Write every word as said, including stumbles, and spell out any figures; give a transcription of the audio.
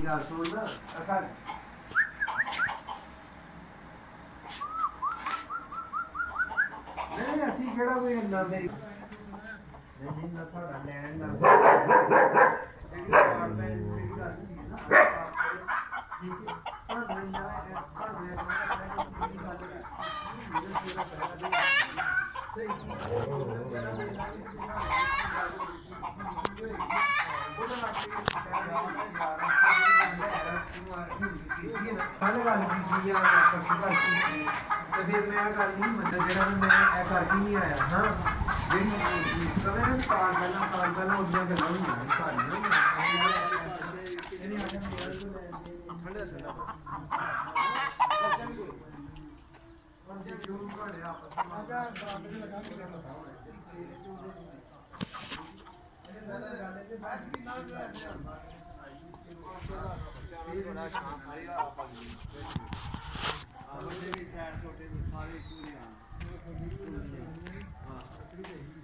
ਗੱਲ ਸੁਣ ਨਾ ਅਸਾਂ ਨਹੀਂ ਅਸੀਂ ਕਿਹੜਾ ਕੋਈ ਇੰਨਾ ਮੇਰੀ ਨਹੀਂ ਨਾ ਸਾਡਾ ਲੈਣ ਨਾ ਜਿਹੜੀ ਡਿਪਾਰਟਮੈਂਟ ਜਿਹੜੀ ਗੱਲ ਹੁੰਦੀ ਹੈ ਨਾ ਠੀਕ ਹੈ ਸਾਨੂੰ ਨਾ ਸਾਨੂੰ ਇਹ ਨਾ ਕਰਦਾ ਕਿ ਕੀ ਗੱਲ ਹੈ ਮੇਰੇ ਸਿਰ ਪੈਰ ਦੇ ਸਹੀ ਕੀ ਮੇਰਾ ਦੇ ਨਾ ਕਿ ਉਹਦਾ ਨਾਲ ਕਿ ਕੱਲ ਗੱਲ ਕੀਤੀ ਆ ਪਰਸੋਂ ਗੱਲ ਕੀਤੀ ਤੇ ਫਿਰ ਮੈਂ ਗੱਲ ਨਹੀਂ ਮਤਲਬ ਜਿਹੜਾ ਮੈਂ ਇਹ ਕਰਕੇ ਨਹੀਂ ਆਇਆ ਹਾਂ ਜਿਹੜੀ ਕਦੇ ਨਾ ਸਾਲ ਪਹਿਲਾਂ ਸਾਲ ਪਹਿਲਾਂ ਉਦੋਂ ਗੱਲਾਂ ਹੋਈਆਂ ਸਾਰੀਆਂ ਇਹਨੇ ਆ ਕੇ ਮੇਰੇ ਤੋਂ ਠੰਡਾ ਠੰਡਾ ਪਰ ਜੇ ਜੂਨ ਘੜਿਆ ਆਪਸ ਵਿੱਚ ਆ ਜਾ ਬਰਾਬਰ ਲਗਾ ਕੇ ਬਤਾਓ ਇਹ ਬਦਲ ਜਾਂਦੇ ਤੇ ਬਾਅਦ ਕੀ ਨਾਲ ਜਾਂਦੇ ਆ ਇਹ ਬੜਾ ਸ਼ਾਨ ਸਾਰੇ ਆਪਾਂ ਦੀ ਆਹ ਉਹਦੇ ਵੀ ਸਾਈਡ ਛੋਟੇ ਸਾਰੇ ਪੂਰੇ ਆ ਹਾਂ